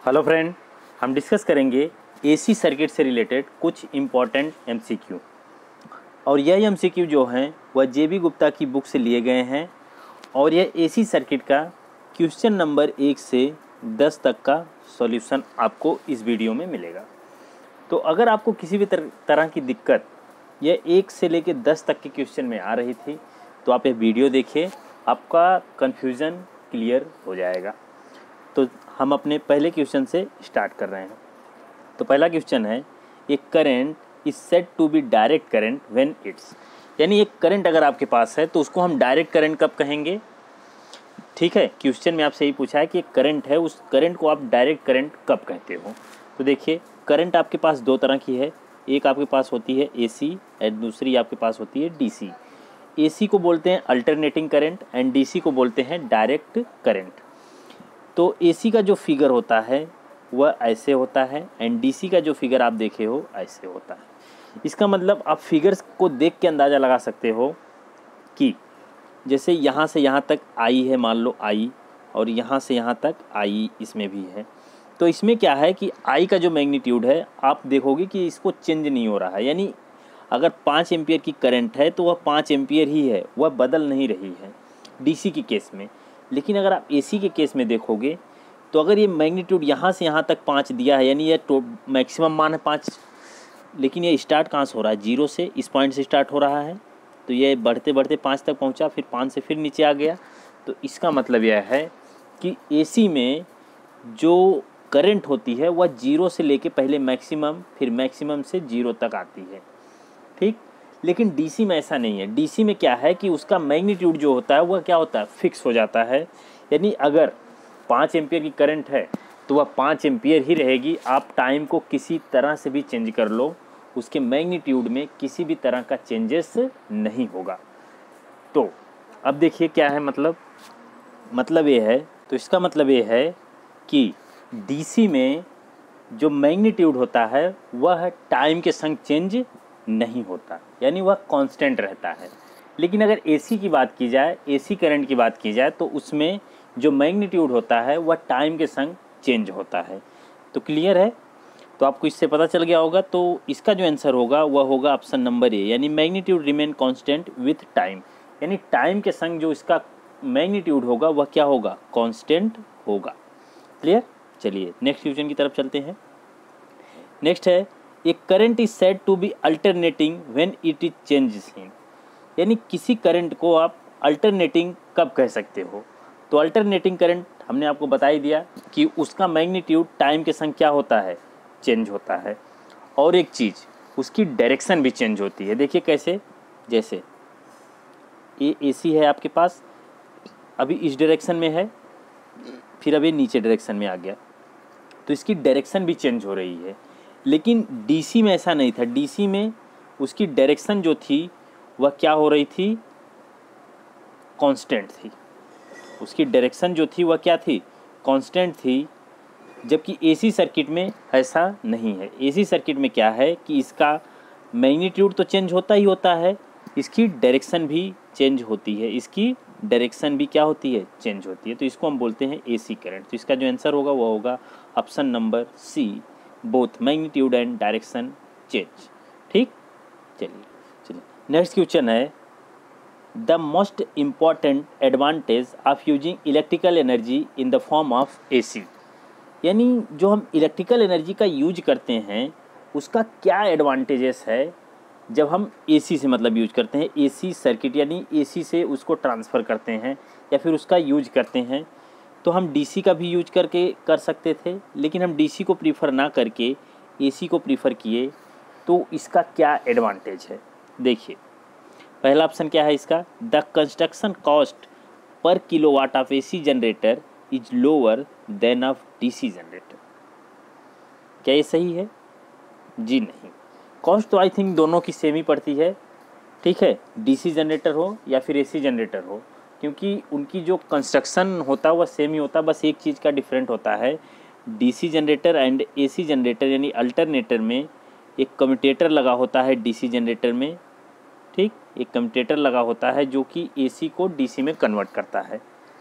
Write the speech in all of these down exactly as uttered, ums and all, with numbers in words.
Hello friend, हम discuss करेंगे AC circuit से रिलेटेड कुछ इम्पॉर्टेंट एमसीक्यू। और यह एमसीक्यू जो हैं वह जे बी गुप्ता की बुक से लिए गए हैं और यह एसी सर्किट का क्वेश्चन नंबर एक से दस तक का सॉल्यूशन आपको इस वीडियो में मिलेगा। तो अगर आपको किसी भी तर, तरह की दिक्कत यह एक से लेकर दस तक के क्वेश्चन में आ रही थी तो आप यह वीडियो देखिए, आपका कन्फ्यूज़न क्लियर हो जाएगा। तो हम अपने पहले क्वेश्चन से स्टार्ट कर रहे हैं। तो पहला क्वेश्चन है, एक current is said to be direct current when it's, यानी एक करंट अगर आपके पास है तो उसको हम डायरेक्ट करंट कब कहेंगे। ठीक है, क्वेश्चन में आपसे यही पूछा है कि एक करंट है, उस करंट को आप डायरेक्ट करंट कब कहते हो। तो देखिए, करंट आपके पास दो तरह की है, एक आपके पास होती है एसी और दूसरी आपके पास होती है डीसी। एसी को बोलते हैं अल्टरनेटिंग करंट एंड डीसी को बोलते हैं डायरेक्ट करंट। तो एसी का जो फिगर होता है वह ऐसे होता है एंड डीसी का जो फिगर आप देखे हो ऐसे होता है। इसका मतलब आप फिगर्स को देख के अंदाज़ा लगा सकते हो कि जैसे यहाँ से यहाँ तक आई है, मान लो आई, और यहाँ से यहाँ तक आई इसमें भी है। तो इसमें क्या है कि आई का जो मैग्नीट्यूड है आप देखोगे कि इसको चेंज नहीं हो रहा है, यानी अगर पाँच एम्पियर की करंट है तो वह पाँच एम्पियर ही है, वह बदल नहीं रही है डीसी के केस में। लेकिन अगर आप एसी के केस में देखोगे तो अगर ये मैग्नीट्यूड यहाँ से यहाँ तक पाँच दिया है, यानी ये तो मैक्सिमम मान है पाँच, लेकिन ये स्टार्ट कहाँ से हो रहा है, जीरो से, इस पॉइंट से स्टार्ट हो रहा है। तो ये बढ़ते बढ़ते पाँच तक पहुँचा, फिर पाँच से फिर नीचे आ गया। तो इसका मतलब यह है कि एसी में जो करंट होती है वह जीरो से लेके पहले मैक्सिमम, फिर मैक्सिमम से जीरो तक आती है। ठीक, लेकिन डीसी में ऐसा नहीं है। डीसी में क्या है कि उसका मैग्नीट्यूड जो होता है वह क्या होता है, फिक्स हो जाता है। यानी अगर पाँच एम्पियर की करंट है तो वह पाँच एम्पियर ही रहेगी। आप टाइम को किसी तरह से भी चेंज कर लो, उसके मैग्नीट्यूड में किसी भी तरह का चेंजेस नहीं होगा। तो अब देखिए क्या है मतलब मतलब ये है, तो इसका मतलब ये है कि डीसी में जो मैग्नीट्यूड होता है वह टाइम के संग चेंज नहीं होता, यानी वह कांस्टेंट रहता है। लेकिन अगर एसी की बात की जाए, एसी करंट की बात की जाए, तो उसमें जो मैग्नीट्यूड होता है वह टाइम के संग चेंज होता है। तो क्लियर है, तो आपको इससे पता चल गया होगा। तो इसका जो आंसर होगा वह होगा ऑप्शन नंबर ए, यानी magnitude remain constant with time, यानी टाइम के संग जो इसका मैग्नीट्यूड होगा वह क्या होगा, कांस्टेंट होगा। क्लियर, चलिए नेक्स्ट क्वेश्चन की तरफ चलते हैं। नेक्स्ट है, एक current is said to be alternating when it is changes in, यानी किसी करंट को आप अल्टरनेटिंग कब कह सकते हो। तो अल्टरनेटिंग करंट हमने आपको बता ही दिया कि उसका मैग्नीट्यूड टाइम के संग क्या होता है, चेंज होता है। और एक चीज़, उसकी डायरेक्शन भी चेंज होती है। देखिए कैसे, जैसे ये एसी है आपके पास, अभी इस डायरेक्शन में है, फिर अभी नीचे डायरेक्शन में आ गया, तो इसकी डायरेक्शन भी चेंज हो रही है। लेकिन डीसी में ऐसा नहीं था। डीसी में उसकी डायरेक्शन जो थी वह क्या हो रही थी, कांस्टेंट थी। उसकी डायरेक्शन जो थी वह क्या थी, कांस्टेंट थी। जबकि एसी सर्किट में ऐसा नहीं है। एसी सर्किट में क्या है कि इसका मैग्नीट्यूड तो चेंज होता ही होता है, इसकी डायरेक्शन भी चेंज होती है। इसकी डायरेक्शन भी क्या होती है, चेंज होती है। तो इसको हम बोलते हैं एसी करंट। तो इसका जो आंसर होगा वो होगा option number C, both magnitude and direction change. ठीक, चलिए चलिए नेक्स्ट क्वेश्चन है, the most important advantage of using electrical energy in the form of AC, यानी जो हम इलेक्ट्रिकल एनर्जी का यूज करते हैं उसका क्या एडवांटेजेस है जब हम एसी से मतलब यूज करते हैं, एसी सर्किट, यानी एसी से उसको ट्रांसफ़र करते हैं या फिर उसका यूज करते हैं। तो हम डीसी का भी यूज करके कर सकते थे, लेकिन हम डीसी को प्रीफर ना करके एसी को प्रीफर किए। तो इसका क्या एडवांटेज है, देखिए पहला ऑप्शन क्या है इसका, the construction cost per kilowatt of AC generator is lower than of DC generator. क्या ये सही है? जी नहीं, कॉस्ट तो आई थिंक दोनों की सेम ही पड़ती है। ठीक है, डीसी जनरेटर हो या फिर एसी जनरेटर हो, क्योंकि उनकी जो कंस्ट्रक्शन होता है वह सेम ही होता है, बस एक चीज़ का डिफरेंट होता है। DC generator and AC generator यानी अल्टरनेटर में एक कम्यूटेटर लगा होता है डीसी जनरेटर में। ठीक, एक कम्यूटेटर लगा होता है जो कि एसी को डीसी में कन्वर्ट करता है।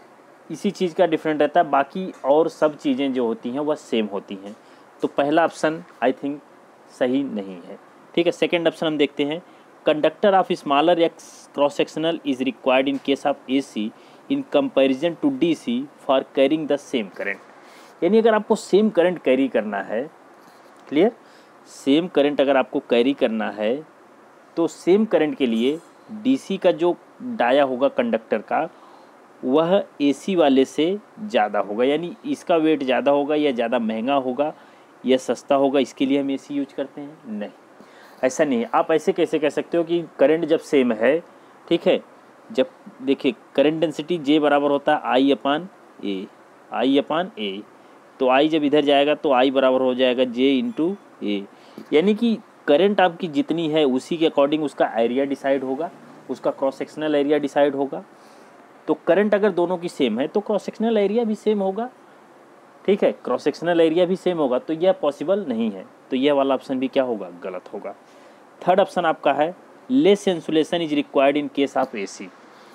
इसी चीज़ का डिफरेंट रहता है, बाकी और सब चीज़ें जो होती हैं वह सेम होती हैं। तो पहला ऑप्शन आई थिंक सही नहीं है। ठीक है, सेकेंड ऑप्शन हम देखते हैं, conductor of smaller X cross sectional is required in case of A C in comparison to D C for carrying the same current. यानी अगर आपको सेम करंट कैरी करना है, क्लियर, सेम करंट अगर आपको कैरी करना है तो सेम करंट के लिए डीसी का जो डाया होगा कंडक्टर का वह एसी वाले से ज़्यादा होगा, यानी इसका वेट ज़्यादा होगा या ज़्यादा महंगा होगा या सस्ता होगा, इसके लिए हम एसी यूज करते हैं। नहीं, ऐसा नहीं है। आप ऐसे कैसे कह सकते हो कि करंट जब सेम है, ठीक है, जब देखिए करंट डेंसिटी जे बराबर होता है आई अपान ए, आई अपान ए, तो आई जब इधर जाएगा तो आई बराबर हो जाएगा जे इंटू ए, यानी कि करंट आपकी जितनी है उसी के अकॉर्डिंग उसका एरिया डिसाइड होगा, उसका क्रॉस सेक्शनल एरिया डिसाइड होगा। तो करंट अगर दोनों की सेम है तो क्रॉस सेक्शनल एरिया भी सेम होगा, ठीक है, क्रॉस सेक्शनल एरिया भी सेम होगा, तो यह पॉसिबल नहीं है। तो यह वाला ऑप्शन भी क्या होगा, गलत होगा। थर्ड ऑप्शन आपका है less insulation is required in case of AC.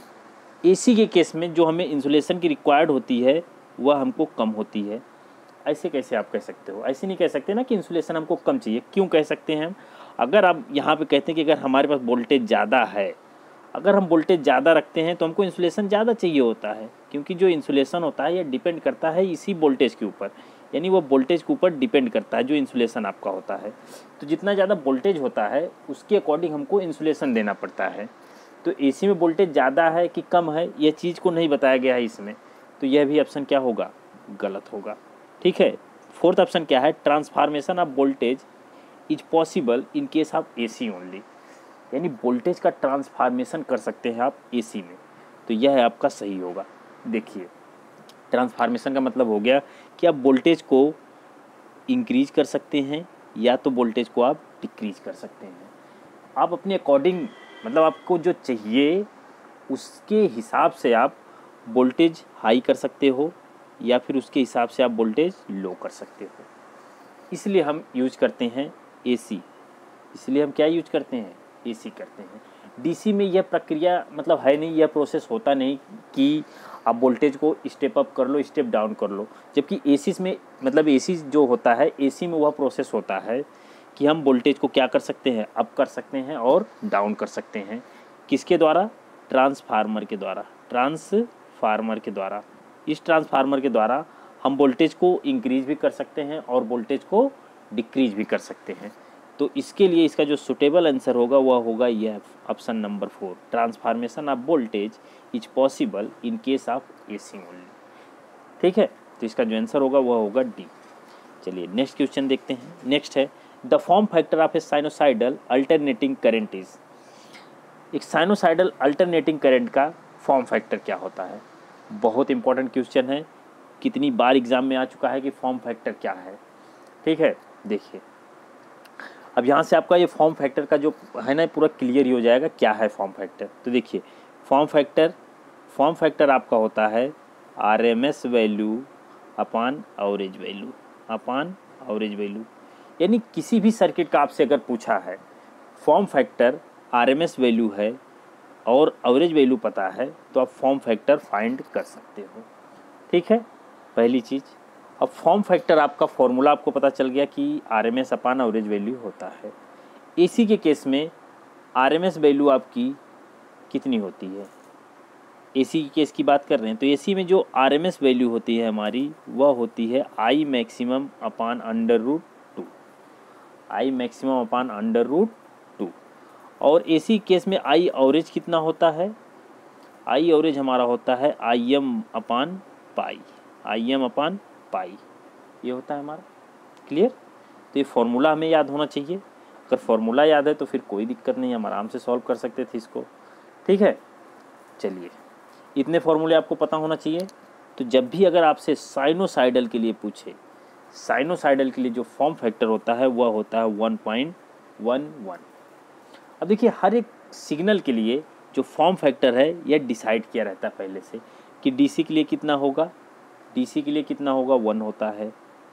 AC के केस में जो हमें इंसुलेशन की रिक्वायर्ड होती है वह हमको कम होती है। ऐसे कैसे आप कह सकते हो, ऐसे नहीं कह सकते ना कि इंसुलेशन हमको कम चाहिए। क्यों कह सकते हैं हम, अगर आप यहाँ पे कहते हैं कि अगर हमारे पास वोल्टेज ज़्यादा है, अगर हम वोल्टेज ज़्यादा रखते हैं तो हमको इंसुलेशन ज़्यादा चाहिए होता है, क्योंकि जो इंसुलेशन होता है यह डिपेंड करता है इसी वोल्टेज के ऊपर, यानी वो वोल्टेज के ऊपर डिपेंड करता है जो इंसुलेशन आपका होता है। तो जितना ज़्यादा वोल्टेज होता है उसके अकॉर्डिंग हमको इंसुलेशन देना पड़ता है। तो एसी में वोल्टेज ज़्यादा है कि कम है, यह चीज़ को नहीं बताया गया है इसमें, तो यह भी ऑप्शन क्या होगा, गलत होगा। ठीक है, फोर्थ ऑप्शन क्या है, transformation of voltage is possible in case of AC only, यानी वोल्टेज का ट्रांसफॉर्मेशन कर सकते हैं आप एसी में, तो यह आपका सही होगा। देखिए ट्रांसफॉर्मेशन का मतलब हो गया कि आप वोल्टेज को इंक्रीज कर सकते हैं या तो वोल्टेज को आप डिक्रीज कर सकते हैं। आप अपने अकॉर्डिंग, मतलब आपको जो चाहिए उसके हिसाब से आप वोल्टेज हाई कर सकते हो या फिर उसके हिसाब से आप वोल्टेज लो कर सकते हो। इसलिए हम यूज करते हैं एसी, इसलिए हम क्या यूज करते हैं, एसी करते हैं। डीसी में यह प्रक्रिया मतलब है नहीं, यह प्रोसेस होता नहीं कि आप वोल्टेज को स्टेप अप कर लो स्टेप डाउन कर लो, जबकि एसी में मतलब एसी जो होता है, एसी में वह प्रोसेस होता है कि हम वोल्टेज को क्या कर सकते हैं, अप कर सकते हैं और डाउन कर सकते हैं। किसके द्वारा, ट्रांसफार्मर के द्वारा, ट्रांसफार्मर के द्वारा। इस ट्रांसफार्मर के द्वारा हम वोल्टेज को इंक्रीज भी कर सकते हैं और वोल्टेज को डिक्रीज भी कर सकते हैं। तो इसके लिए इसका जो सुटेबल आंसर होगा वह होगा यह option number four, transformation of voltage is possible in case of AC only. ठीक है, तो इसका जो आंसर होगा वह होगा डी। चलिए नेक्स्ट क्वेश्चन देखते हैं। नेक्स्ट है the form factor of a sinusoidal alternating current is. एक साइनोसाइडल अल्टरनेटिंग करंट का फॉर्म फैक्टर क्या होता है, बहुत इंपॉर्टेंट क्वेश्चन है, कितनी बार एग्जाम में आ चुका है कि फॉर्म फैक्टर क्या है। ठीक है, देखिए अब यहाँ से आपका ये फॉर्म फैक्टर का जो है ना पूरा क्लियर ही हो जाएगा क्या है फॉर्म फैक्टर। तो देखिए फॉर्म फैक्टर फॉर्म फैक्टर आपका होता है R M S value upon average value upon average value, यानी किसी भी सर्किट का आपसे अगर पूछा है form factor R M S value है और एवरेज वैल्यू पता है तो आप फॉर्म फैक्टर फाइंड कर सकते हो। ठीक है, पहली चीज़। अब फॉर्म फैक्टर आपका फॉर्मूला आपको पता चल गया कि R M S upon average value होता है। एसी के केस में आर एम एस वैल्यू आपकी कितनी होती है, एसी की केस की बात कर रहे हैं तो एसी में जो आर एम एस वैल्यू होती है हमारी वह होती है I maximum upon under root two, I maximum upon under root two. और एसी केस में आई एवरेज कितना होता है, आई एवरेज हमारा होता है आई एम अपान पाई, आई एम अपान पाई, ये होता है हमारा। क्लियर, तो ये फॉर्मूला हमें याद होना चाहिए। अगर फॉर्मूला याद है तो फिर कोई दिक्कत नहीं, हम आराम से सॉल्व कर सकते थे इसको। ठीक है, चलिए इतने फॉर्मूले आपको पता होना चाहिए। तो जब भी अगर आपसे साइनोसाइडल के लिए पूछे, साइनोसाइडल के लिए जो फॉर्म फैक्टर होता है वह होता है वन पॉइंट वन वन। अब देखिए हर एक सिग्नल के लिए जो फॉर्म फैक्टर है यह डिसाइड किया रहता है पहले से कि डीसी के लिए कितना होगा, डीसी के लिए कितना होगा, वन होता है।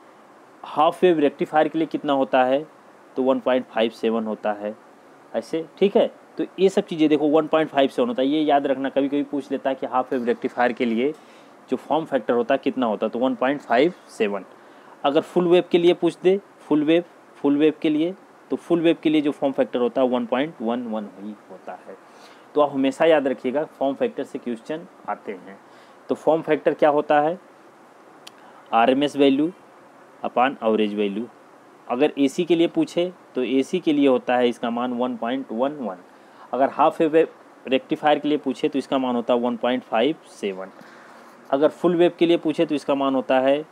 हाफ वेव रेक्टिफायर के लिए कितना होता है तो वन पॉइंट फाइव सेवन होता है, ऐसे। ठीक है, तो ये सब चीज़ें देखो वन पॉइंट फाइव सेवन होता है, ये याद रखना। कभी कभी पूछ लेता है कि हाफ वेव रेक्टिफायर के लिए जो फॉर्म फैक्टर होता है कितना होता है, तो वन पॉइंट फाइव सेवन। अगर फुल वेव के लिए पूछ दे, फुल वेव फुल वेव के लिए, तो फुल वेव के लिए जो फॉर्म फैक्टर होता है वन पॉइंट वन वन ही होता है। तो आप हमेशा याद रखिएगा फॉर्म फैक्टर से क्वेश्चन आते हैं। तो फॉर्म फैक्टर क्या होता है, RMS value upon average value. अगर एसी के लिए पूछे तो एसी के लिए होता है इसका मान वन पॉइंट वन वन। अगर हाफ वेव रेक्टिफायर के लिए पूछे तो इसका मान होता है वन पॉइंट फाइव सेवन। अगर फुल वेव के लिए पूछे तो इसका मान होता है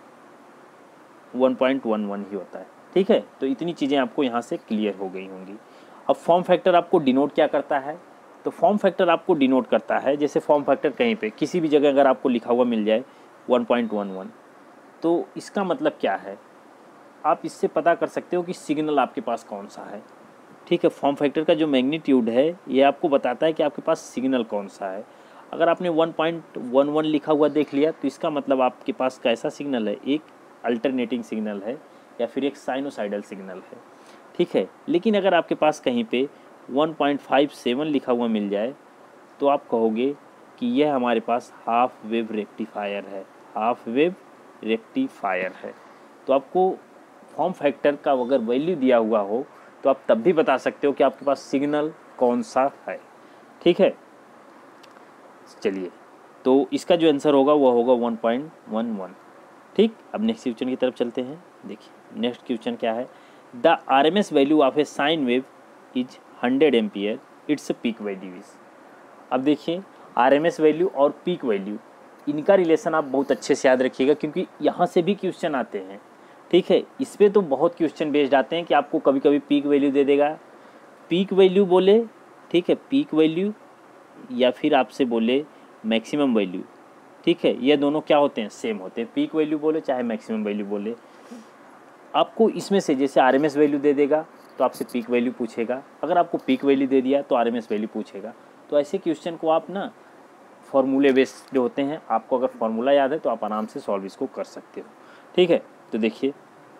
वन पॉइंट वन वन ही होता है। ठीक है, तो इतनी चीज़ें आपको यहाँ से क्लियर हो गई होंगी। अब फॉर्म फैक्टर आपको डिनोट क्या करता है, तो फॉर्म फैक्टर आपको डिनोट करता है, जैसे फॉर्म फैक्टर कहीं पे किसी भी जगह अगर आपको लिखा हुआ मिल जाए वन पॉइंट वन वन, तो इसका मतलब क्या है, आप इससे पता कर सकते हो कि सिग्नल आपके पास कौन सा है। ठीक है, फॉर्म फैक्टर का जो मैग्नीट्यूड है ये आपको बताता है कि आपके पास सिग्नल कौन सा है। अगर आपने वन पॉइंट वन वन लिखा हुआ देख लिया तो इसका मतलब आपके पास कैसा सिग्नल है, एक अल्टरनेटिंग सिग्नल है या फिर एक साइनोसाइडल सिग्नल है। ठीक है, लेकिन अगर आपके पास कहीं पे वन पॉइंट फाइव सेवन लिखा हुआ मिल जाए तो आप कहोगे कि यह हमारे पास हाफ वेव रेक्टिफायर है, हाफ वेव रेक्टिफायर है। तो आपको फॉर्म फैक्टर का अगर वैल्यू दिया हुआ हो तो आप तब भी बता सकते हो कि आपके पास सिग्नल कौन सा है। ठीक है, चलिए, तो इसका जो आंसर होगा वो होगा वन पॉइंट वन वन। ठीक, अब नेक्स्ट क्वेश्चन की तरफ चलते हैं। देखिए नेक्स्ट क्वेश्चन क्या है, the R M S value of a sine wave is hundred ampere, it's peak value is. अब देखिए आर एम एस वैल्यू और पीक वैल्यू, इनका रिलेशन आप बहुत अच्छे से याद रखिएगा क्योंकि यहाँ से भी क्वेश्चन आते हैं। ठीक है, इस पर तो बहुत क्वेश्चन बेस्ड आते हैं कि आपको कभी कभी पीक वैल्यू दे देगा, पीक वैल्यू बोले, ठीक है, पीक वैल्यू या फिर आपसे बोले मैक्सिमम वैल्यू। ठीक है, ये दोनों क्या होते हैं, सेम होते हैं, पीक वैल्यू बोले चाहे मैक्सिमम वैल्यू बोले। आपको इसमें से जैसे आरएमएस वैल्यू दे देगा तो आपसे पीक वैल्यू पूछेगा, अगर आपको पीक वैल्यू दे दिया तो आरएमएस वैल्यू पूछेगा। तो ऐसे क्वेश्चन को आप ना फॉर्मूले बेस्ड होते हैं, आपको अगर फार्मूला याद है तो आप आराम से सॉल्व इसको कर सकते हो। ठीक है, तो देखिए,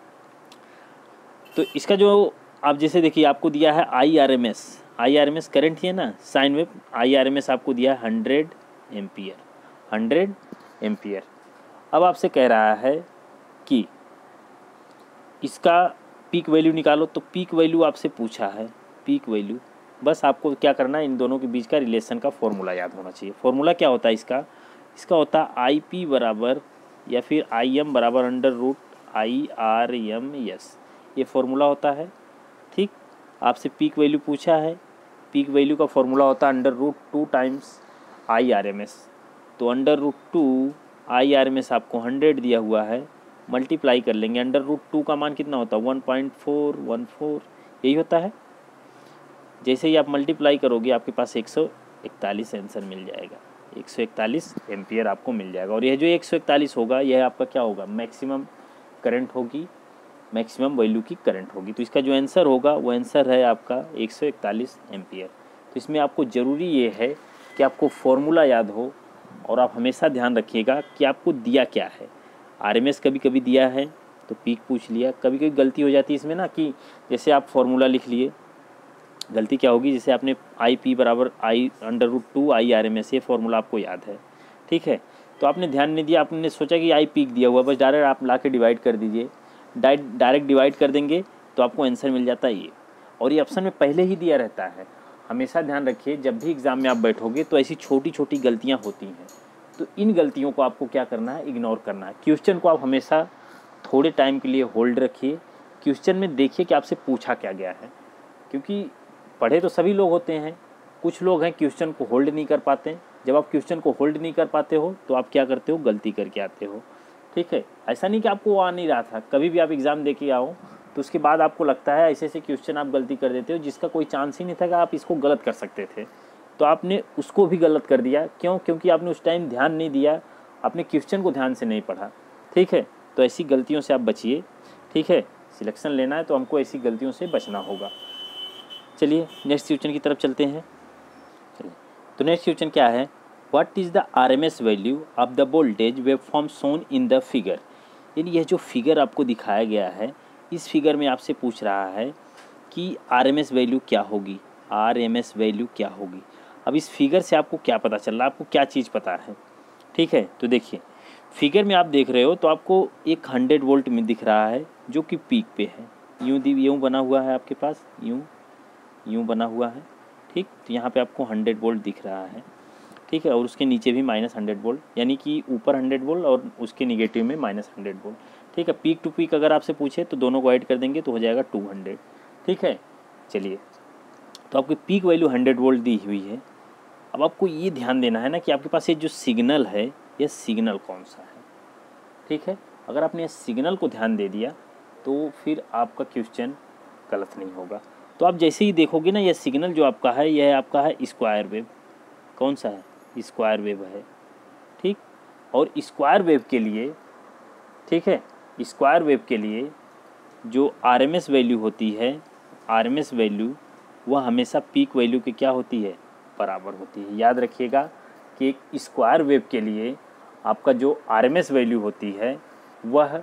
तो इसका जो आप जैसे देखिए आपको दिया है I R M S, I R M S current ही है ना, sine wave, I R M S आपको दिया है हंड्रेड एम्पियर, हंड्रेड एम्पियर। अब आपसे कह रहा है कि इसका पीक वैल्यू निकालो, तो पीक वैल्यू आपसे पूछा है, पीक वैल्यू, बस आपको क्या करना है, इन दोनों के बीच का रिलेशन का फॉर्मूला याद होना चाहिए। फॉर्मूला क्या होता है इसका, इसका होता है आई पी बराबर या फिर आई एम बराबर under root I R M S, ये फॉर्मूला होता है। ठीक, आपसे पीक वैल्यू पूछा है, पीक वैल्यू का फॉर्मूला होता है under root two times I R M S. तो under root two I R M S आपको हंड्रेड दिया हुआ है, मल्टीप्लाई कर लेंगे, अंडर रूट टू का मान कितना होता है one point four one four, यही होता है। जैसे ही आप मल्टीप्लाई करोगे आपके पास एक सौ इकतालीस आंसर मिल जाएगा, एक सौ इकतालीस एम्पियर आपको मिल जाएगा। और यह जो एक सौ इकतालीस होगा यह आपका क्या होगा, मैक्सिमम करंट होगी, मैक्सिमम वैल्यू की करंट होगी। तो इसका जो आंसर होगा वो आंसर है आपका एक सौ इकतालीस एम्पियर। तो इसमें आपको ज़रूरी ये है कि आपको फॉर्मूला याद हो और आप हमेशा ध्यान रखिएगा कि आपको दिया क्या है। आरएमएस कभी कभी दिया है तो पीक पूछ लिया, कभी कभी गलती हो जाती है इसमें ना कि जैसे आप फॉर्मूला लिख लिए, गलती क्या होगी, जैसे आपने आई पी बराबर I under root two I R M S, ये फॉर्मूला आपको याद है। ठीक है, तो आपने ध्यान नहीं दिया, आपने सोचा कि आई पीक दिया हुआ, बस डायरेक्ट आप ला के डिवाइड कर दीजिए, डायरेक्ट डिवाइड कर देंगे तो आपको आंसर मिल जाता है ये। और ये ऑप्शन में पहले ही दिया रहता है। हमेशा ध्यान रखिए जब भी एग्ज़ाम में आप बैठोगे तो ऐसी छोटी छोटी गलतियाँ होती हैं, तो इन गलतियों को आपको क्या करना है, इग्नोर करना है। क्वेश्चन को आप हमेशा थोड़े टाइम के लिए होल्ड रखिए, क्वेश्चन में देखिए कि आपसे पूछा क्या गया है, क्योंकि पढ़े तो सभी लोग होते हैं, कुछ लोग हैं क्वेश्चन को होल्ड नहीं कर पाते। जब आप क्वेश्चन को होल्ड नहीं कर पाते हो तो आप क्या करते हो, गलती करके आते हो। ठीक है, ऐसा नहीं कि आपको आ नहीं रहा था, कभी भी आप एग्ज़ाम दे के आओ तो उसके बाद आपको लगता है ऐसे ऐसे क्वेश्चन आप गलती कर देते हो जिसका कोई चांस ही नहीं था कि आप इसको गलत कर सकते थे, तो आपने उसको भी गलत कर दिया। क्यों? क्योंकि आपने उस टाइम ध्यान नहीं दिया, आपने क्वेश्चन को ध्यान से नहीं पढ़ा। ठीक है, तो ऐसी गलतियों से आप बचिए। ठीक है, सिलेक्शन लेना है तो हमको ऐसी गलतियों से बचना होगा। चलिए नेक्स्ट क्वेश्चन की तरफ चलते हैं। चलिए, तो नेक्स्ट क्वेश्चन क्या है, what is the R M S value of the voltage wave form shown in the figure. यानी यह जो फिगर आपको दिखाया गया है, इस फिगर में आपसे पूछ रहा है कि आर एम एस वैल्यू क्या होगी, आर एम एस वैल्यू क्या होगी। अब इस फिगर से आपको क्या पता चल रहा है, आपको क्या चीज़ पता है, ठीक है। तो देखिए फिगर में आप देख रहे हो तो आपको एक हंड्रेड वोल्ट में दिख रहा है जो कि पीक पे है, यूँ दी यूँ बना हुआ है आपके पास, यूँ यूँ बना हुआ है, ठीक। तो यहाँ पे आपको हंड्रेड वोल्ट दिख रहा है, ठीक है। और उसके नीचे भी माइनस हंड्रेड वोल्ट, यानी कि ऊपर हंड्रेड वोल्ट और उसके निगेटिव में माइनस हंड्रेड वोल्ट, ठीक है। पीक टू पीक अगर आपसे पूछे तो दोनों को ऐड कर देंगे तो हो जाएगा टू हंड्रेड, ठीक है। चलिए, तो आपकी पीक वैल्यू हंड्रेड वोल्ट दी हुई है। अब आपको ये ध्यान देना है ना कि आपके पास ये जो सिग्नल है ये सिग्नल कौन सा है, ठीक है। अगर आपने सिग्नल को ध्यान दे दिया तो फिर आपका क्वेश्चन गलत नहीं होगा। तो आप जैसे ही देखोगे ना, यह सिग्नल जो आपका है यह आपका है स्क्वायर वेव। कौन सा है? स्क्वायर वेव है, ठीक। और स्क्वायर वेव के लिए, ठीक है, स्क्वायर वेव के लिए जो आरएमएस वैल्यू होती है, आरएमएस वैल्यू वह हमेशा पीक वैल्यू के क्या होती है? बराबर होती है। याद रखिएगा कि एक स्क्वायर वेव के लिए आपका जो आरएमएस वैल्यू होती है वह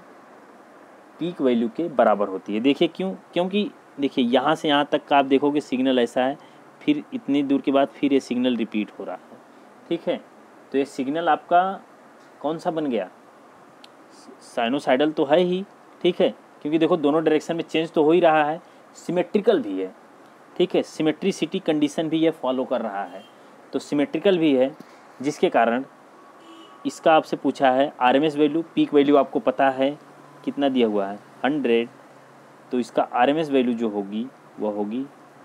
पीक वैल्यू के बराबर होती है। देखिए क्यों? क्योंकि देखिए यहाँ से यहाँ तक का आप देखोगे सिग्नल ऐसा है, फिर इतनी दूर के बाद फिर ये सिग्नल रिपीट हो रहा है, ठीक है। तो ये सिग्नल आपका कौन सा बन गया? साइनोसाइडल तो है ही, ठीक है, क्योंकि देखो दोनों डायरेक्शन में चेंज तो हो ही रहा है, सिमेट्रिकल भी है, ठीक है। सिमेट्रिसिटी कंडीशन भी ये फॉलो कर रहा है, तो सिमेट्रिकल भी है, जिसके कारण इसका आपसे पूछा है आरएमएस वैल्यू, पीक वैल्यू आपको पता है कितना दिया हुआ है हंड्रेड, तो इसका आरएमएस वैल्यू जो होगी वह होगी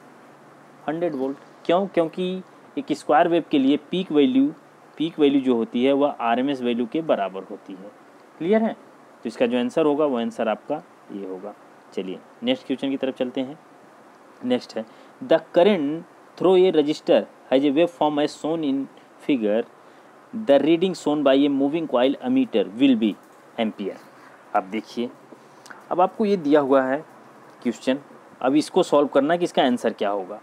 हंड्रेड वोल्ट। क्यों? क्योंकि एक स्क्वायर वेव के लिए पीक वैल्यू पीक वैल्यू जो होती है वह आरएमएस वैल्यू के बराबर होती है। क्लियर है? तो इसका जो आंसर होगा वो आंसर आपका ये होगा। चलिए नेक्स्ट क्वेश्चन की तरफ चलते हैं। नेक्स्ट है the current through a resistor has a wave form as shown in figure, the reading shown by a moving coil ammeter will be ampere. अब देखिए, अब आपको ये दिया हुआ है क्वेश्चन, अब इसको सॉल्व करना है कि इसका आंसर क्या होगा।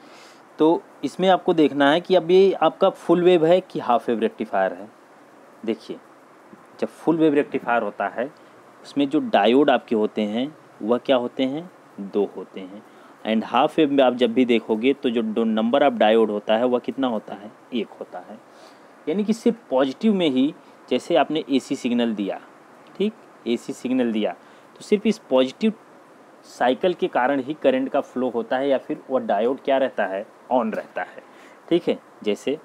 तो इसमें आपको देखना है कि अब ये आपका फुल वेव है कि हाफ वेव रेक्टिफायर है। देखिए जब फुल वेव रेक्टिफायर होता है उसमें जो डायोड आपके होते हैं वह क्या होते हैं? दो होते हैं। एंड हाफ वेव में आप जब भी देखोगे तो जो दो नंबर ऑफ डायोड होता है वह कितना होता है? एक होता है। यानी कि सिर्फ पॉजिटिव में ही, जैसे आपने एसी सिग्नल दिया, ठीक, एसी सिग्नल दिया तो सिर्फ इस पॉजिटिव साइकिल के कारण ही करंट का फ्लो होता है, या फिर वह डायोड क्या रहता है? ऑन रहता है, ठीक है। जैसे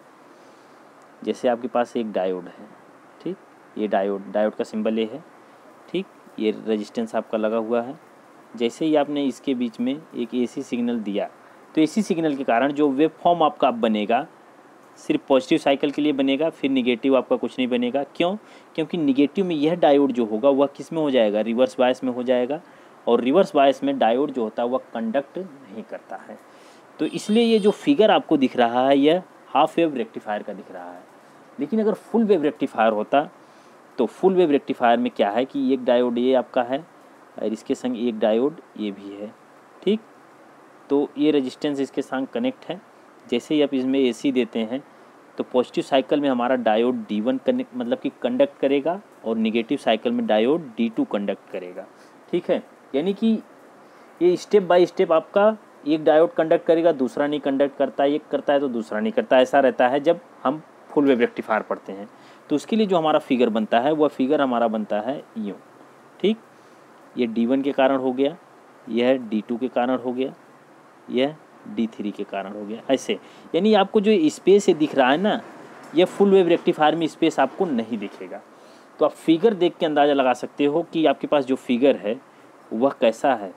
जैसे आपके पास एक डायोड है, ठीक, ये डायोड डायोड का सिंबल ये है, ठीक, ये रेजिस्टेंस आपका लगा हुआ है। जैसे ही आपने इसके बीच में एक एसी सिग्नल दिया तो एसी सिग्नल के कारण जो वेव फॉर्म आपका अब बनेगा सिर्फ पॉजिटिव साइकिल के लिए बनेगा, फिर निगेटिव आपका कुछ नहीं बनेगा। क्यों? क्योंकि निगेटिव में यह डायोड जो होगा वह किस में हो जाएगा? रिवर्स बायस में हो जाएगा, और रिवर्स बायस में डायोड जो होता है वह कंडक्ट नहीं करता है। तो इसलिए ये जो फिगर आपको दिख रहा है यह हाफ वेव रेक्टिफायर का दिख रहा है। लेकिन अगर फुल वेव रेक्टिफायर होता तो फुल वेव रेक्टिफायर में क्या है कि एक डायोड ये आपका है और इसके संग एक डायोड ये भी है, ठीक। तो ये रेजिस्टेंस इसके संग कनेक्ट है। जैसे ही आप इसमें एसी देते हैं तो पॉजिटिव साइकिल में हमारा डायोड डी वन कनेक्ट मतलब कि कंडक्ट करेगा, और निगेटिव साइकिल में डायोड डी टू कंडक्ट करेगा, ठीक है। यानी कि ये स्टेप बाय स्टेप आपका एक डायोड कंडक्ट करेगा, दूसरा नहीं कंडक्ट करता, एक करता है तो दूसरा नहीं करता, ऐसा रहता है जब हम फुल वेव रेक्टिफायर पढ़ते हैं। तो उसके लिए जो हमारा फिगर बनता है वह फिगर हमारा बनता है यूँ, ठीक। ये डी वन के कारण हो गया, यह डी टू के कारण हो गया, यह डी थ्री के कारण हो गया, ऐसे। यानी आपको जो स्पेस ये दिख रहा है ना, यह फुल वेव रेक्टिफायर में स्पेस आपको नहीं दिखेगा। तो आप फिगर देख के अंदाज़ा लगा सकते हो कि आपके पास जो फिगर है वह कैसा है,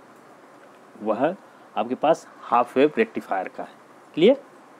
वह आपके पास हाफ वेव रेक्टिफायर का है। क्लियर?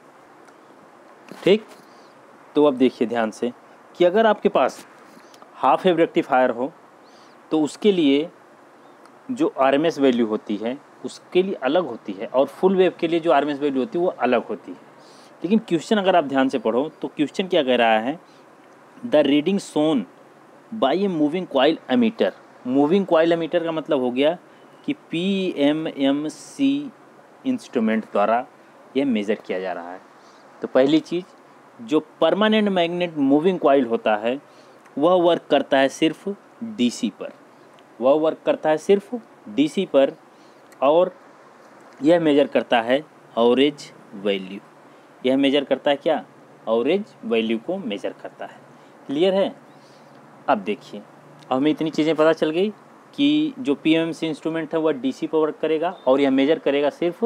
ठीक। तो अब देखिए ध्यान से कि अगर आपके पास हाफ वेव रेक्टिफायर हो तो उसके लिए जो आरएमएस वैल्यू होती है उसके लिए अलग होती है, और फुल वेव के लिए जो आरएमएस वैल्यू होती है वो अलग होती है। लेकिन क्वेश्चन अगर आप ध्यान से पढ़ो तो क्वेश्चन क्या कह रहा है? The reading shown by a moving coil ammeter. Moving coil ammeter का मतलब हो गया कि P M M C instrument द्वारा यह मेज़र किया जा रहा है। तो पहली चीज़, जो परमानेंट मैग्नेट मूविंग कॉइल होता है वह वर्क करता है सिर्फ डीसी पर, वह वर्क करता है सिर्फ डीसी पर, और यह मेजर करता है एवरेज वैल्यू। यह मेजर करता है क्या? एवरेज वैल्यू को मेजर करता है। क्लियर है। अब देखिए, अब हमें इतनी चीज़ें पता चल गई कि जो पीएमएमसी इंस्ट्रूमेंट है वह डीसी पर वर्क करेगा और यह मेजर करेगा सिर्फ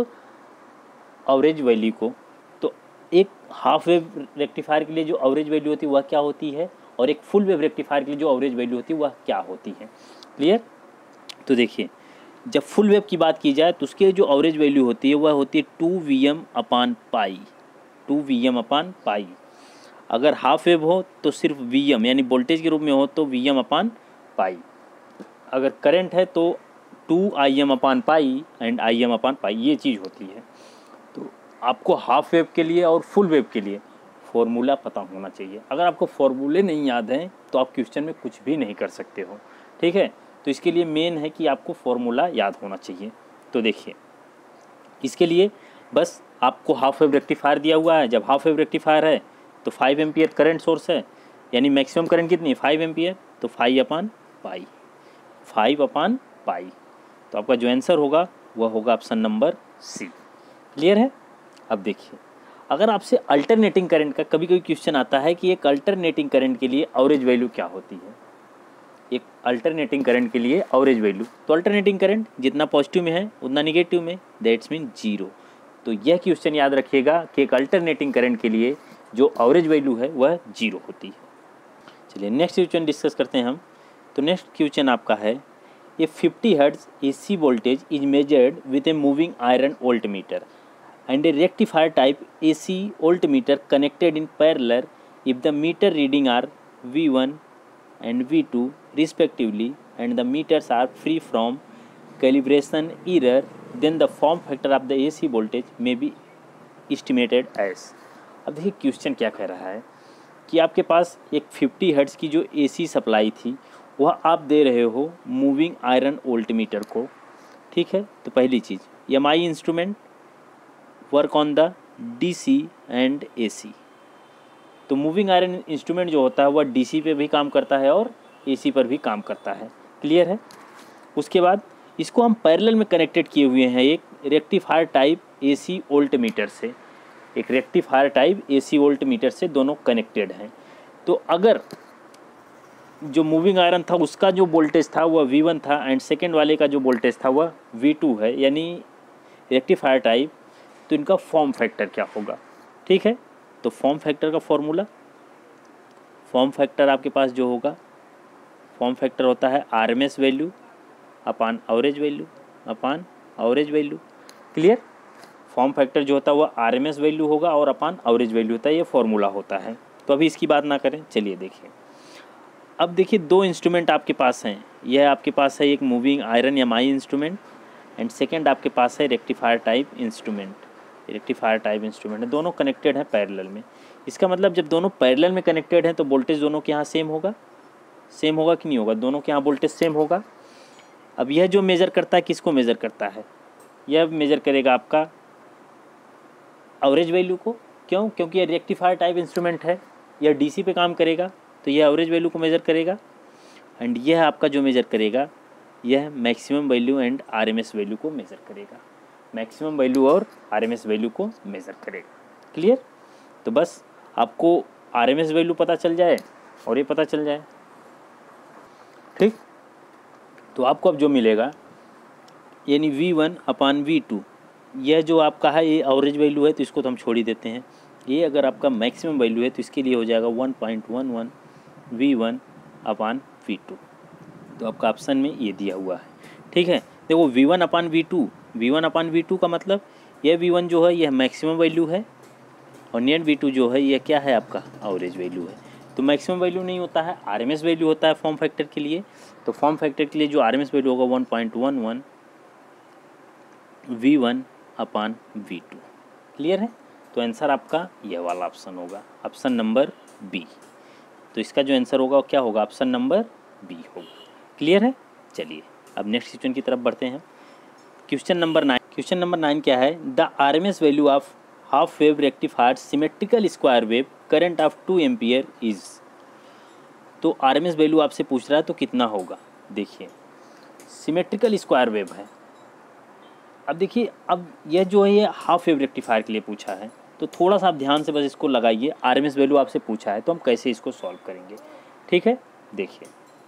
एवरेज वैल्यू को। तो एक हाफ वेव रेक्टिफायर के लिए जो एवरेज वैल्यू होती है वह क्या होती है, और एक फुल वेव रेक्टिफायर के लिए जो एवरेज वैल्यू होती है वह क्या होती है। क्लियर। तो देखिए, जब फुल वेव की बात की जाए तो उसके जो एवरेज वैल्यू होती है वह होती है two V M upon pi, two V M upon pi. अगर हाफ वेव हो तो सिर्फ वी एम यानी वोल्टेज के रूप में हो तो वी एम अपान पाई। अगर करंट है तो two I M upon pi and I M upon pi, ये चीज़ होती है। तो आपको हाफ वेव के लिए और फुल वेव के लिए फॉर्मूला पता होना चाहिए। अगर आपको फॉर्मूले नहीं याद हैं तो आप क्वेश्चन में कुछ भी नहीं कर सकते हो। ठीक है, तो इसके लिए मेन है कि आपको फॉर्मूला याद होना चाहिए। तो देखिए, इसके लिए बस आपको हाफ वेव रेक्टिफायर दिया हुआ है। जब हाफ वेव रेक्टिफायर है तो फाइव एम्पियर करंट सोर्स है, यानी मैक्सिमम करंट कितनी, फाइव एम्पियर, तो five upon pi, five upon pi. तो आपका जो आंसर होगा वह होगा ऑप्शन नंबर सी। क्लियर है। अब देखिए, अगर आपसे अल्टरनेटिंग करंट का कभी कभी क्वेश्चन आता है कि एक अल्टरनेटिंग करंट के लिए एवरेज वैल्यू क्या होती है, एक अल्टरनेटिंग करंट के लिए एवरेज वैल्यू, तो अल्टरनेटिंग करंट जितना पॉजिटिव में है उतना निगेटिव में, दैट्स मीन जीरो। तो यह क्वेश्चन याद रखिएगा कि एक अल्टरनेटिंग करंट के लिए जो एवरेज वैल्यू है वह जीरो होती है। चलिए नेक्स्ट क्वेश्चन डिस्कस करते हैं हम। तो नेक्स्ट क्वेश्चन आपका है, a fifty hertz AC voltage is measured with a moving iron voltmeter and a rectifier type A C voltmeter connected in parallel if the meter reading are V one and V two respectively and the meters are free from calibration error, then the form factor of the A C voltage may be estimated as। अब देखिए question क्या कह रहा है कि आपके पास एक fifty hertz की जो एसी सप्लाई थी वह आप दे रहे हो मूविंग आयरन वोल्टमीटर को। ठीक है, तो पहली चीज़ M I instrument work on the DC and AC. तो मूविंग आयरन इंस्ट्रूमेंट जो होता है वह डीसी पे भी काम करता है और एसी पर भी काम करता है। क्लियर है। उसके बाद इसको हम पैरेलल में कनेक्टेड किए हुए हैं एक रेक्टिफायर टाइप एसी वोल्टमीटर से, एक रेक्टिफायर टाइप एसी वोल्टमीटर से दोनों कनेक्टेड हैं। तो अगर जो मूविंग आयरन था उसका जो वोल्टेज था वह वी वन था एंड सेकेंड वाले का जो वोल्टेज था वह वी टू है, यानी रेक्टिफायर टाइप, तो इनका फॉर्म फैक्टर क्या होगा। ठीक है, तो फॉर्म फैक्टर का फॉर्मूला, फॉर्म फैक्टर आपके पास जो होगा, फॉर्म फैक्टर होता है R M S value upon average value upon average value. Clear. Form factor जो होता है वह आर एम एस वैल्यू होगा और अपान एवरेज वैल्यू होता है, ये फॉर्मूला होता है। तो अभी इसकी बात ना करें, चलिए देखिए। अब देखिए दो इंस्ट्रूमेंट आपके पास हैं, यह आपके पास है एक moving iron M I instrument and second आपके पास है rectifier type instrument, rectifier type instrument है, दोनों कनेक्टेड हैं पैरेलल में। इसका मतलब जब दोनों पैरेलल में कनेक्टेड हैं तो वोल्टेज दोनों के यहाँ सेम होगा, सेम होगा कि नहीं होगा, दोनों के यहाँ वोल्टेज सेम होगा। अब यह जो मेज़र करता है किसको मेज़र करता है, यह मेज़र करेगा आपका एवरेज वैल्यू को। क्यों, क्योंकि यह रेक्टिफायर टाइप इंस्ट्रूमेंट है, यह डीसी पे काम करेगा तो यह एवरेज वैल्यू को मेज़र करेगा एंड यह आपका जो मेज़र करेगा यह maximum value and RMS value को मेज़र करेगा, मैक्सिमम वैल्यू और आरएमएस वैल्यू को मेज़र करेगा। क्लियर। तो बस आपको आरएमएस वैल्यू पता चल जाए और ये पता चल जाए, ठीक, तो आपको अब जो मिलेगा यानी V one upon V two, यह जो आपका है ये एवरेज वैल्यू है तो इसको तो हम छोड़ ही देते हैं। ये अगर आपका मैक्सिमम वैल्यू है तो इसके लिए हो जाएगा one point one one V one upon V two. तो आपका ऑप्शन में ये दिया हुआ है। ठीक है, देखो V one upon V two, V one upon V two का मतलब यह वी वन जो है यह मैक्सिमम वैल्यू है और नियर वी टू जो है यह क्या है आपका एवरेज वैल्यू है। तो मैक्सिमम वैल्यू नहीं होता है, आरएमएस वैल्यू होता है फॉर्म फैक्टर के लिए। तो फॉर्म फैक्टर के लिए जो आरएमएस वैल्यू होगा one point one one V one upon V two. Clear है। तो आंसर आपका यह वाला ऑप्शन होगा, ऑप्शन नंबर बी। तो इसका जो आंसर होगा वो क्या होगा, ऑप्शन नंबर बी होगा। क्लियर है। चलिए अब नेक्स्ट क्वेश्चन की तरफ बढ़ते हैं। Question number nine. Question number nine क्या है, the RMS value of half wave rectifier symmetrical square wave current of two ampere is. तो आरएमएस वैल्यू आपसे पूछ रहा है तो कितना होगा। देखिए सिमेट्रिकल स्क्वायर वेव है। अब देखिए अब यह जो है ये हाफ वेव रेक्टिफायर के लिए पूछा है, तो थोड़ा सा आप ध्यान से बस इसको लगाइए। आरएमएस वैल्यू आपसे पूछा है तो हम कैसे इसको सॉल्व करेंगे, ठीक है। देखिए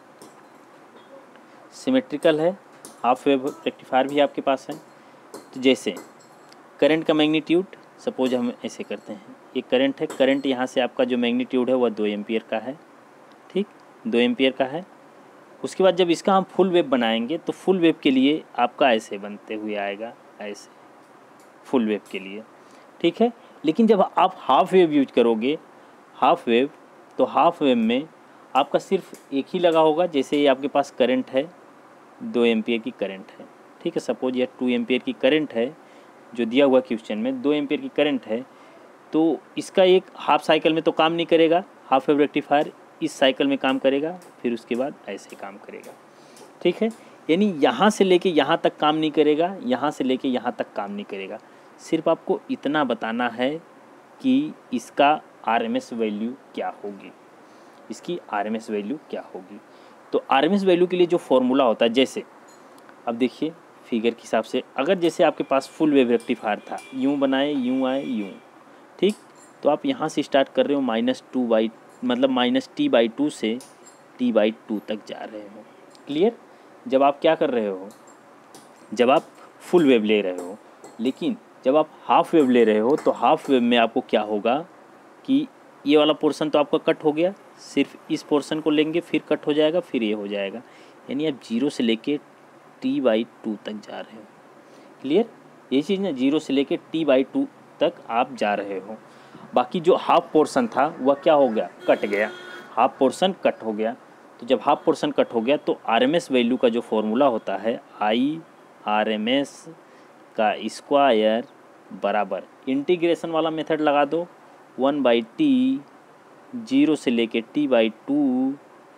सिमेट्रिकल है, हाफ वेव रेक्टिफायर भी आपके पास है। तो जैसे करंट का मैग्नीट्यूड, सपोज हम ऐसे करते हैं, एक करंट है, करंट यहाँ से आपका जो मैग्नीट्यूड है वह दो एम्पियर का है, ठीक, दो एम्पियर का है। उसके बाद जब इसका हम फुल वेव बनाएंगे तो फुल वेव के लिए आपका ऐसे बनते हुए आएगा, ऐसे फुल वेव के लिए, ठीक है। लेकिन जब आप हाफ वेव यूज करोगे, हाफ वेव, तो हाफ वेव में आपका सिर्फ एक ही लगा होगा। जैसे ये आपके पास करंट है, दो एम्पियर की करंट है, ठीक है। सपोज ये टू एम्पियर की करंट है जो दिया हुआ क्वेश्चन में, दो एम्पियर की करंट है, तो इसका एक हाफ साइकिल में तो काम नहीं करेगा, हाफ वेव रेक्टिफायर इस साइकिल में काम करेगा, फिर उसके बाद ऐसे काम करेगा, ठीक है। यानी यहाँ से लेके यहाँ तक काम नहीं करेगा, यहाँ से लेके यहाँ तक काम नहीं करेगा। सिर्फ आपको इतना बताना है कि इसका आरएमएस वैल्यू क्या होगी, इसकी आरएमएस वैल्यू क्या होगी। तो आरएमएस वैल्यू के लिए जो फॉर्मूला होता है, जैसे अब देखिए फिगर के हिसाब से, अगर जैसे आपके पास फुल वेव रेक्टिफायर था, यूँ बनाए, यूँ आए, यूँ, ठीक, तो आप यहाँ से स्टार्ट कर रहे हो माइनस टू बाई मतलब माइनस टी बाई टू से टी बाई टू तक जा रहे हो, क्लियर। जब आप क्या कर रहे हो, जब आप फुल वेव ले रहे हो, लेकिन जब आप हाफ वेव ले रहे हो तो हाफ वेव में आपको क्या होगा कि ये वाला पोर्शन तो आपका कट हो गया, सिर्फ इस पोर्शन को लेंगे, फिर कट हो जाएगा, फिर ये हो जाएगा। यानी आप जीरो से लेके टी बाई टू तक जा रहे हो, क्लियर। ये चीज़ ना, जीरो से लेके टी बाई टू तक आप जा रहे हो। बाकी जो हाफ पोर्शन था वह क्या हो गया, कट गया, हाफ पोर्शन कट हो गया। तो जब हाफ पोर्शन कट हो गया तो आरएमएस वैल्यू का जो फॉर्मूला होता है, आई आरएमएस का स्क्वायर बराबर, इंटीग्रेशन वाला मेथड लगा दो, वन बाई टी, जीरो से लेके टी बाई टू,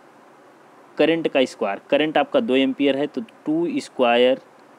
करंट का स्क्वायर, करंट आपका दो एम्पियर है तो two square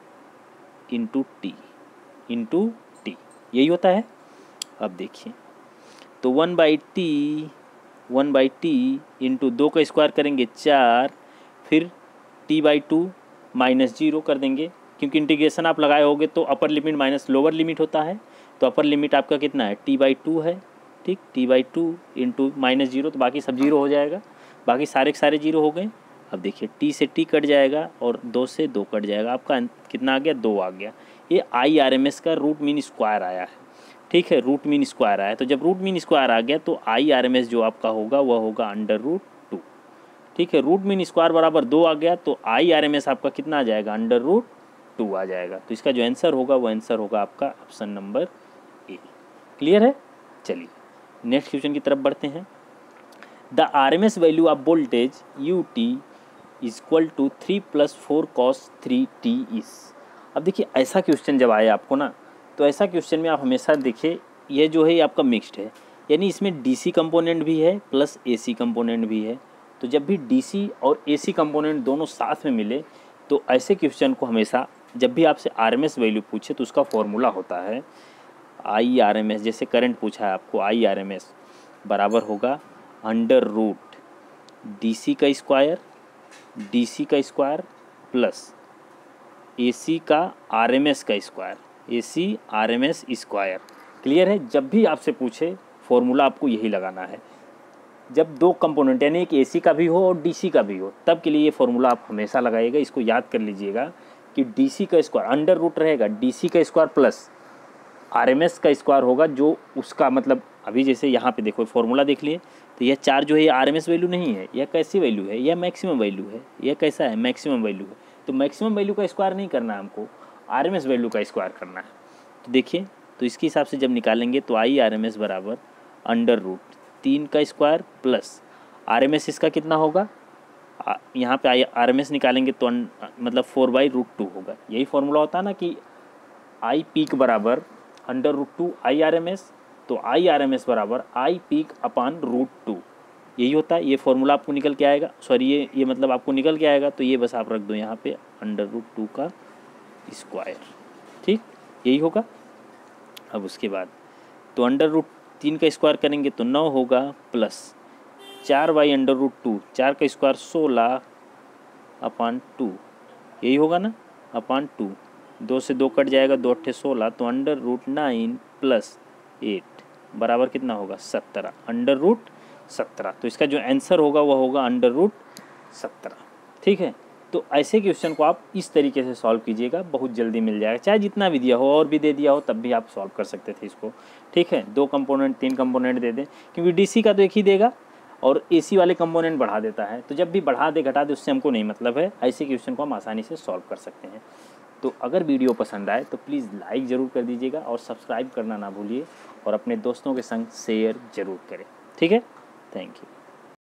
into T, into T, यही होता है। अब देखिए तो one by T, one by T into दो का स्क्वायर करेंगे चार, फिर T by two minus zero कर देंगे, क्योंकि इंटीग्रेशन आप लगाए होगे तो अपर लिमिट माइनस लोअर लिमिट होता है, तो अपर लिमिट आपका कितना है, टी बाई टू है, ठीक, T by two into minus zero, तो बाकी सब जीरो हो जाएगा, बाकी सारे के सारे जीरो हो गए। अब देखिए टी से टी कट जाएगा और दो से दो कट जाएगा, आपका कितना आ गया, दो आ गया। ये आई आर एम एस का रूट मीन स्क्वायर आया है, ठीक है, रूट मीन स्क्वायर आया है। तो जब रूट मीन स्क्वायर आ गया तो आई आर एम एस जो आपका होगा वह होगा अंडर रूट टू, ठीक है। रूट मीन स्क्वायर बराबर दो आ गया तो आई आर एम एस आपका कितना आ जाएगा, अंडर रूट टू आ जाएगा। तो इसका जो आंसर होगा वो आंसर होगा आपका ऑप्शन नंबर ए, क्लियर है। चलिए नेक्स्ट क्वेश्चन की तरफ बढ़ते हैं। The R M S value of voltage U T is equal to three plus four cos three T is. अब देखिए ऐसा क्वेश्चन जब आए आपको ना, तो ऐसा क्वेश्चन में आप हमेशा देखिए ये जो है आपका मिक्स्ड है, यानी इसमें डीसी कंपोनेंट भी है प्लस एसी कंपोनेंट भी है। तो जब भी डीसी और एसी कंपोनेंट दोनों साथ में मिले तो ऐसे क्वेश्चन को हमेशा जब भी आपसे आरएमएस वैल्यू पूछे तो उसका फॉर्मूला होता है आई आर एम एस। जैसे करंट पूछा है आपको, आई आर एम एस बराबर होगा अंडर रूट डीसी का स्क्वायर, डीसी का स्क्वायर प्लस एसी का आरएमएस का square, AC RMS square, clear है। जब भी आपसे पूछे फॉर्मूला आपको यही लगाना है। जब दो कंपोनेंट यानी एक एसी का भी हो और डीसी का भी हो, तब के लिए ये फॉर्मूला आप हमेशा लगाइएगा। इसको याद कर लीजिएगा कि डीसी का स्क्वायर अंडर रूट रहेगा, डीसी का स्क्वायर प्लस आरएमएस का स्क्वायर होगा, जो उसका मतलब अभी जैसे यहाँ पे देखो फॉर्मूला देख लिए, तो यह चार जो है ये आरएमएस वैल्यू नहीं है, यह कैसी वैल्यू है, यह मैक्सिमम वैल्यू है। यह कैसा है, मैक्सिमम वैल्यू है। तो मैक्सिमम वैल्यू का स्क्वायर नहीं करना है हमको, आरएमएस वैल्यू का स्क्वायर करना है। तो देखिए तो इसके हिसाब से जब निकालेंगे तो आई आर एम एस बराबर अंडर रूट तीन का square plus R M S इसका कितना होगा, यहाँ पे आई आर एम एस निकालेंगे तो मतलब फोर बाई रूट टू होगा। यही फॉर्मूला होता है ना कि आई पीक बराबर under root two I R M S, तो आई आर एम एस बराबर I peak upon root two, यही होता है। ये फॉर्मूला आपको निकल के आएगा, सॉरी ये ये मतलब आपको निकल के आएगा, तो ये बस आप रख दो यहाँ पे अंडर रूट टू का स्क्वायर, ठीक, यही होगा। अब उसके बाद तो अंडर रूट तीन का स्क्वायर करेंगे तो नौ होगा प्लस चार बाई अंडर रूट टू, चार का स्क्वायर सोलह अपान टू, यही होगा ना, अपान टू, दो से दो कट जाएगा, दो अट्ठे सोलह, तो under root nine plus eight, बराबर कितना होगा सत्रह, अंडर रूट सत्रह। तो इसका जो आंसर होगा वह होगा अंडर रूट सत्रह। ठीक है, तो ऐसे क्वेश्चन को आप इस तरीके से सॉल्व कीजिएगा, बहुत जल्दी मिल जाएगा। चाहे जितना भी दिया हो और भी दे दिया हो तब भी आप सॉल्व कर सकते थे इसको। ठीक है, दो कंपोनेंट तीन कंपोनेंट दे दें, क्योंकि डीसी का तो एक ही देगा और एसी वाले कंपोनेंट बढ़ा देता है, तो जब भी बढ़ा दे घटा दे उससे हमको नहीं मतलब है। ऐसे क्वेश्चन को हम आसानी से सॉल्व कर सकते हैं। तो अगर वीडियो पसंद आए तो प्लीज़ लाइक ज़रूर कर दीजिएगा और सब्सक्राइब करना ना भूलिए और अपने दोस्तों के संग शेयर ज़रूर करें। ठीक है, थैंक यू।